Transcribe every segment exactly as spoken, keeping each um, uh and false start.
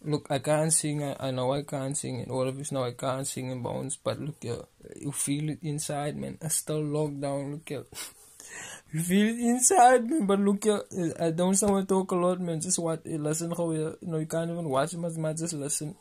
look, I can't sing. I, I know I can't sing, and all of us know I can't sing in bounce. But look, yeah, you feel it inside, man. I still locked down. Look, yeah. You feel it inside, man. But look, yeah, I don't sound to talk a lot, man. Just what listen, how you know you can't even watch much, man. Just listen.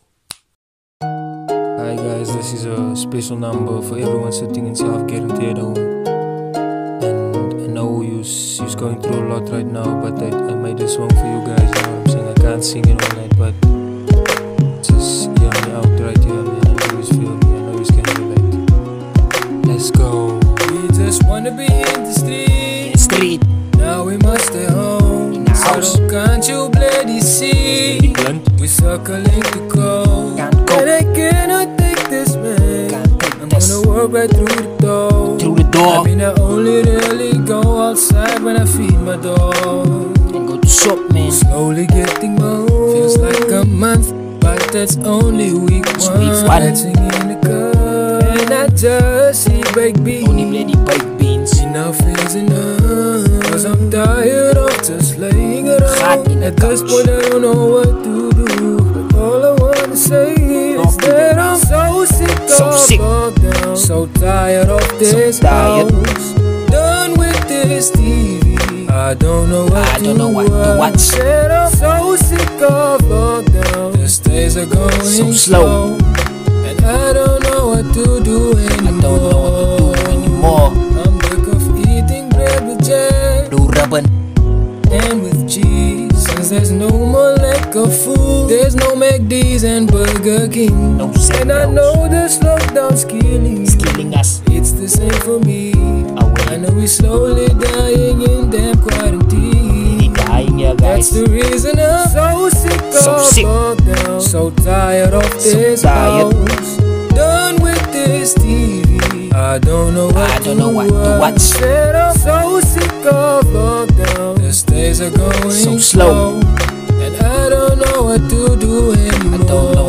Hi guys, this is a special number for everyone sitting in self-guarantee at home. And I know you're, you're going through a lot right now, but I, I made this song for you guys. You know what I'm saying? I can't sing it all night, but just hear me out right here, man. I know you feel me, I know you can relate. Let's go. We just wanna be in the street. In the street. Now we must stay home. In the house. So can't you bloody see? We're circling the cold. Can't go. And I cannot take this, man. Can't take I'm this. gonna walk right through the door. Through the door. I mean, I only really go outside when I feed my dog. And go to shop, man. Slowly getting more. Feels like a month, but that's only week It's one. week one. Dancing in the car, and I just see baked beans. Only bloody baked beans. Enough is enough, cause I'm tired of just laying Hot in around. the At this couch. point I don't know what to do, but all I wanna say is Off to that the- I'm so sick So of sick. lockdown. So tired of this tired. house. Done with this T V, I don't know what I to don't know what to watch. Said I'm so sick of lockdown. The days are going So slow. and I don't know what to do anymore. I don't know what to do anymore. I'm sick of eating bread with jam Blue ribbon. and with cheese. Since there's no more lack of food, there's no McD's and Burger King. No And I cereals. know this lockdown's killing. It's killing us. It's the same for me. Away. I know we're slowly dying in damn quarantine. Really dying here, That's guys. the reason I'm so sick So of sick. lockdown. So tired of So this tired. house. Done with this T V. I don't know what I to don't know what to watch. Said I'm so sick of lockdown. The days are going So slow. and I don't know what to do anymore. I don't know